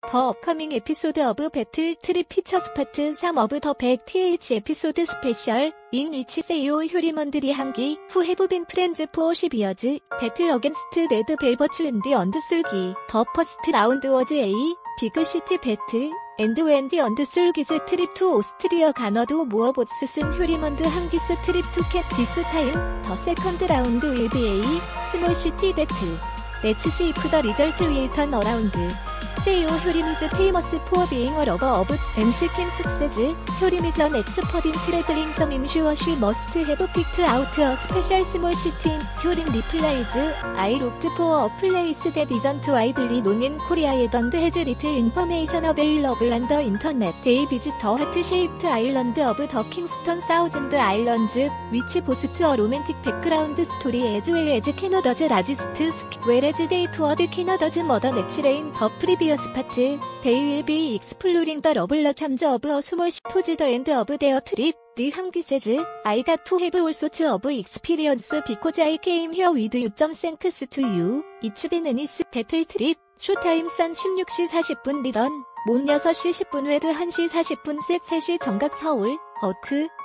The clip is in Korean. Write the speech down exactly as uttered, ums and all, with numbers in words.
더 업커밍 에피소드 오브 배틀 트립 피처스 파트 삼 오브 더 백 th 에피소드 스페셜 인 위치 세이오 휴리먼들이 한기 후 해브 빈 프렌즈 포 십 이어즈 배틀 어겐스트 레드 벨버츠 앤디 언드술기 더 퍼스트 라운드 워즈 A 비그 시티 배틀 앤드 웬디 언드술기즈 트립 투 오스트리아 가너도 무어보츠슨 휴리먼드 한기스 트립 투 캡 디스 타임 더 세컨드 라운드 윌 비 A 스몰 시티 배틀 레츠 시 이프 더 리절트 윌 턴 어라운드 세이오 효리미즈 페이머스 포어 비잉 어 러버 어브 엠씨 킴 숙세즈 효리미즈 언 엑스퍼딘 트래블링 점 임슈어 쉬 머스트 해브 픽트 아우트 어 스페셜 스몰 시틴 효림 리플라이즈 아이 룩드 포어 어 플레이스 대 디전트 와이들리 논인 코리아에 던드 해즈 리틀 인퍼메이션 어베일러블 안더 인터넷 데이 비즈 더 하트 쉐이프트 아일랜드 어브 더 킹스턴 사우즌드 아일런즈 위치 보스트 어 로맨틱 백그라운드 스토리 에즈웰 에즈 캐너더즈 라지스트 스키 웨레즈 데이 투어드 캐너더즈 머더 매치레인 더 프리비어 스파트 데이 윌 비 익스플로링 더 러블러 참저 어브 어 스몰 시 토즈 더 엔드 어브 데어 트립 리 한기세즈 아이가 투 해브 올소츠 어브 익스피리언스 비코즈 아이 케임 히어 위드 유 점 생크스 투 유 이츠빈 애니스 배틀 트립 쇼타임 선 십육 시 사십 분 리런 몬 여섯 시 십 분 웨드 한 시 사십 분 셋 세 시 정각 서울 어크